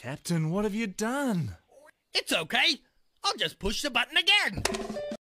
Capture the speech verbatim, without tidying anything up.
Captain, what have you done? It's okay. I'll just push the button again.